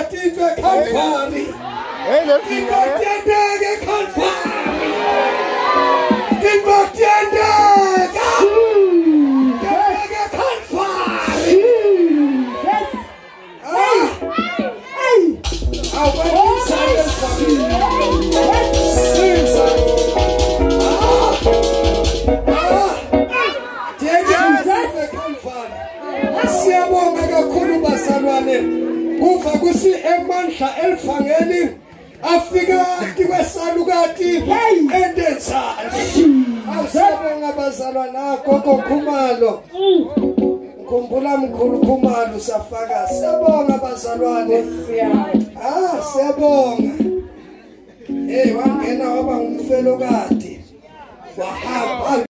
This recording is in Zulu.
Tinto Calvary. Tinto Tiendege Calvary. Tinto Tiendege Calvary. Siyabonga kakhulu bazalwane uva kusi emandla elifangeni afika kwesarukati endenzani awusabonga bazalwana gogo Khumalo Khumbula mkhulu Khumalo safaka siyabonga bazalwane siyabonga wangena waba ngumfelokade wahamba